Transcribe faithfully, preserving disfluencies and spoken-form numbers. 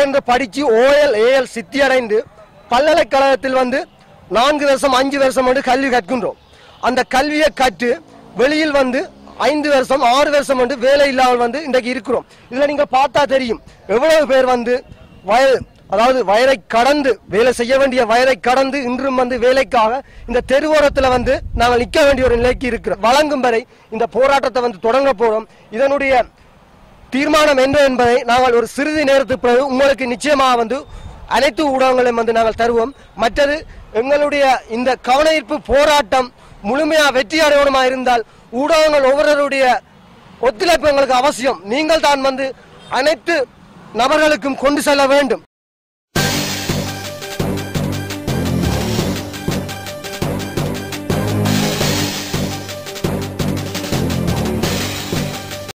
என்று படித்து OL AL சித்தி அடைந்து பல்கலைக்கழகத்தில் வந்து நான்கு வருஷம் அஞ்சு வருஷம் வந்து கல்வி கற்கின்றோம். அந்த கல்வியை கற்று வெளியில் வந்து ஐந்து வருஷம் ஆறு வருஷம் வந்து வேலை இல்லாமல் வந்து இன்றைக்கு இருக்கிறோம். இதில் நீங்கள் பார்த்தா தெரியும் எவ்வளவு பேர் வந்து வய அதாவது வயதை கடந்து வேலை செய்ய வேண்டிய வயதை கடந்து இன்றும் வந்து வேலைக்காக இந்த தெருவோரத்தில் வந்து நாங்கள் நிற்க வேண்டிய ஒரு நிலைக்கு இருக்கிறோம். வழங்கும் வரை இந்த போராட்டத்தை வந்து தொடங்க போறோம். இதனுடைய தீர்மானம் என்ன என்பதை நாங்கள் ஒரு சிறிது நேரத்துக்கு பிறகு உங்களுக்கு நிச்சயமாக வந்து அனைத்து ஊடகங்களையும் வந்து நாங்கள் தருவோம். மற்றது எங்களுடைய இந்த கவனஈர்ப்பு போராட்டம் முழுமையா வெற்றி அடையணுமா இருந்தால் ஊடகங்கள் ஒவ்வொருவருடைய ஒத்துழைப்பு எங்களுக்கு அவசியம். நீங்கள் தான் வந்து அனைத்து நபர்களுக்கும் கொண்டு செல்ல வேண்டும்.